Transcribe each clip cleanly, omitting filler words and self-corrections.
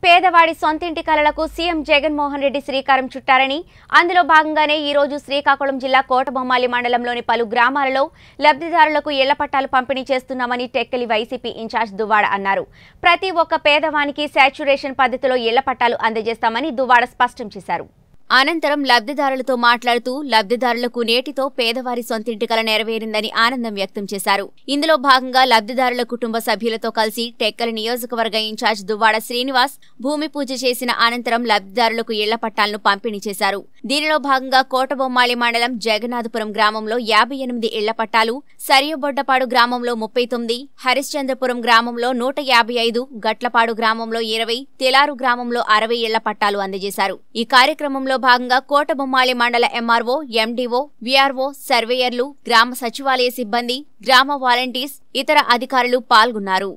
పేదవాడి సొంతింటి కలలకు సీఎం జగన్మోహన్ రెడ్డి శ్రీకారం చుట్టారని అందులో భాగంగానే ఈ రోజు శ్రీకాకుళం జిల్లా కోటబొమ్మాలి మండలంలోని పలు గ్రామాలలో లబ్ధిదారులకు ఇళ్ల పట్టాలు పంపిణీ చేస్తున్నామని టెక్కలి వైసీపీ ఇన్ఛార్జ్ దువ్వాడ అన్నారు. ప్రతి ఒక్క పేదవానికి సాచ్యురేషన్ పద్ధతిలో ఇళ్ల పట్టాలు అందజేస్తామని దువ్వాడ స్పష్టం చేశారు. అనంతరం లబ్ధిదారులతో మాట్లాడుతూ లబ్ధిదారులకు నేటితో పేదవారి సొంతింటి కల నెరవేరిందని ఆనందం వ్యక్తం చేశారు. ఇందులో భాగంగా లబ్ధిదారుల కుటుంబ సభ్యులతో కలిసి టెక్కలి నియోజకవర్గ ఇన్ఛార్జ్ దువ్వాడ శ్రీనివాస్ భూమి పూజ చేసిన అనంతరం లబ్ధిదారులకు ఇళ్ల పట్టాలను పంపిణీ చేశారు. దీనిలో భాగంగా కోటబొమ్మాలి మండలం జగన్నాథపురం గ్రామంలో 58 ఇళ్ల పట్టాలు, సరియబొడ్డపాడు గ్రామంలో 39, హరిశ్చంద్రపురం గ్రామంలో 155, గట్లపాడు గ్రామంలో 20, తెలారు గ్రామంలో 60 ఇళ్ల పట్టాలు అందజేశారు. ఈ కార్యక్రమంలో భాగంగా కోటబొమ్మాలి మండల ఎంఆర్ఓ, ఎండీఓ, వీఆర్ఓ, సర్వేయర్లు, గ్రామ సచివాలయ సిబ్బంది, గ్రామ వాలంటీర్స్, ఇతర అధికారులు పాల్గొన్నారు.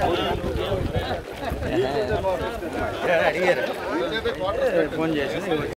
ఫోన్ చేసి